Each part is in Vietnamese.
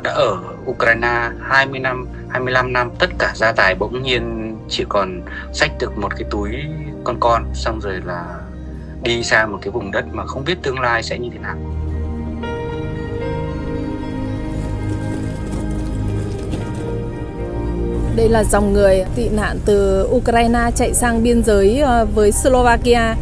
họ đã ở Ukraine 20 năm, 25 năm, tất cả gia tài bỗng nhiên chỉ còn xách được một cái túi con, xong rồi là đi sang một cái vùng đất mà không biết tương lai sẽ như thế nào. Đây là dòng người tị nạn từ Ukraine chạy sang biên giới với Slovakia.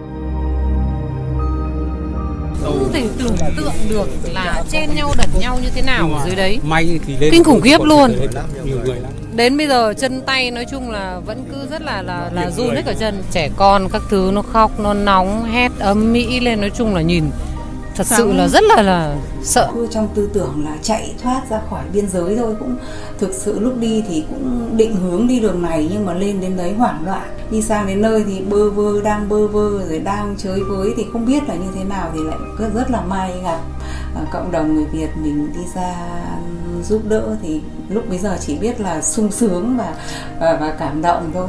Không thể tưởng tượng được là chen nhau đẩy nhau như thế nào ở dưới đấy. Kinh khủng khiếp luôn. Đến bây giờ chân tay nói chung là vẫn cứ rất là run hết cả chân. Trẻ con các thứ nó khóc, nó nóng, hét ầm ĩ lên, nói chung là nhìn thật sự là rất là sợ. Trong tư tưởng là chạy thoát ra khỏi biên giới thôi, cũng thực sự lúc đi thì cũng định hướng đi đường này nhưng mà lên đến đấy hoảng loạn. Đi sang đến nơi thì bơ vơ rồi đang chơi với thì không biết là như thế nào, thì lại rất là may gặp cộng đồng người Việt mình đi ra giúp đỡ, thì lúc bây giờ chỉ biết là sung sướng và cảm động thôi.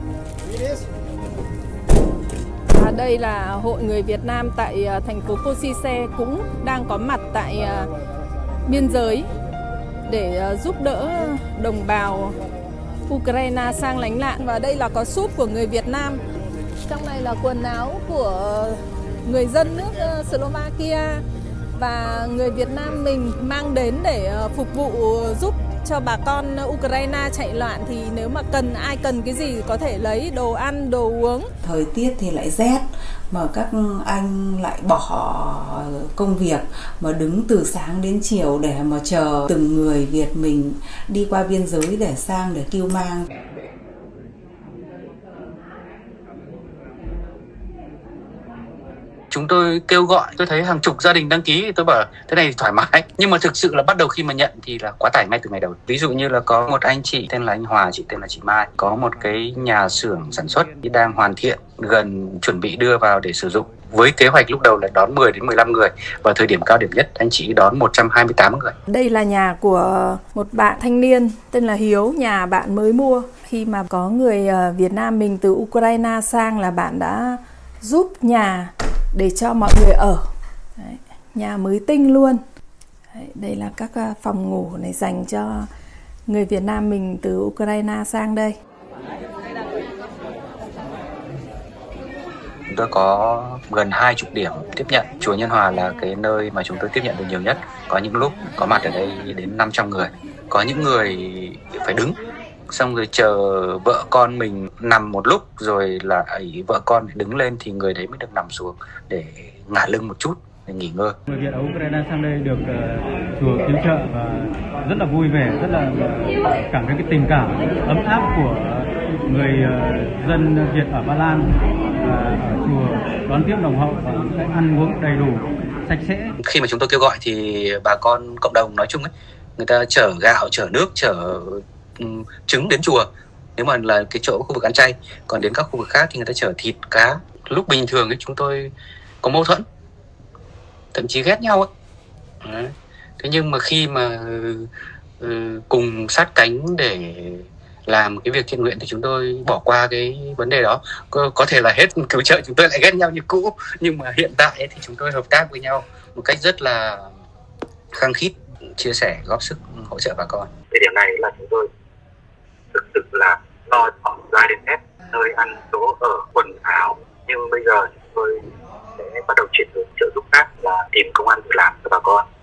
Đây là Hội Người Việt Nam tại thành phố Kosice cũng đang có mặt tại biên giới để giúp đỡ đồng bào Ukraine sang lánh nạn. Và đây là có súp của người Việt Nam. Trong này là quần áo của người dân nước Slovakia và người Việt Nam mình mang đến để phục vụ giúp cho bà con Ukraine chạy loạn. Thì nếu mà ai cần cái gì có thể lấy đồ ăn, đồ uống. Thời tiết thì lại rét mà các anh lại bỏ công việc mà đứng từ sáng đến chiều để mà chờ từng người Việt mình đi qua biên giới để sang để cưu mang. Chúng tôi kêu gọi, tôi thấy hàng chục gia đình đăng ký, tôi bảo thế này thì thoải mái. Nhưng mà thực sự là bắt đầu khi mà nhận thì là quá tải ngay từ ngày đầu. Ví dụ như là có một anh chị tên là anh Hòa, chị tên là chị Mai, có một cái nhà xưởng sản xuất đang hoàn thiện, gần chuẩn bị đưa vào để sử dụng. Với kế hoạch lúc đầu là đón 10 đến 15 người, và thời điểm cao điểm nhất anh chị đón 128 người. Đây là nhà của một bạn thanh niên tên là Hiếu, nhà bạn mới mua. Khi mà có người Việt Nam mình từ Ukraine sang là bạn đã giúp nhà để cho mọi người ở. Đấy, nhà mới tinh luôn. Đấy, đây là các phòng ngủ này dành cho người Việt Nam mình từ Ukraine sang đây. Chúng tôi có gần 20 điểm tiếp nhận. Chùa Nhân Hòa là cái nơi mà chúng tôi tiếp nhận được nhiều nhất. Có những lúc có mặt ở đây đến 500 người. Có những người phải đứng, xong rồi chờ vợ con mình nằm một lúc rồi là vợ con đứng lên thì người đấy mới được nằm xuống để ngả lưng một chút để nghỉ ngơi. Người Việt ở Ukraine sang đây được chùa cứu trợ và rất là vui vẻ, rất là cảm thấy cái tình cảm ấm áp của người dân Việt ở Ba Lan, và ở chùa đón tiếp nồng hậu và sẽ ăn uống đầy đủ, sạch sẽ. Khi mà chúng tôi kêu gọi thì bà con cộng đồng nói chung ấy, người ta chở gạo, chở nước, chở trứng đến chùa nếu mà là cái chỗ khu vực ăn chay, còn đến các khu vực khác thì người ta chở thịt, cá. Lúc bình thường ấy chúng tôi có mâu thuẫn, thậm chí ghét nhau ấy. Đấy. Thế nhưng mà khi mà cùng sát cánh để làm cái việc thiện nguyện thì chúng tôi bỏ qua cái vấn đề đó. Có thể là hết cứu trợ chúng tôi lại ghét nhau như cũ, nhưng mà hiện tại ấy, thì chúng tôi hợp tác với nhau một cách rất là khăng khít, chia sẻ, góp sức hỗ trợ bà con. Cái điểm này là chúng tôi thực sự là lo họ ra đến hết nơi ăn, chỗ ở, quần áo. Nhưng bây giờ chúng tôi sẽ bắt đầu chuyển hướng trợ giúp khác là tìm công ăn việc làm cho bà con.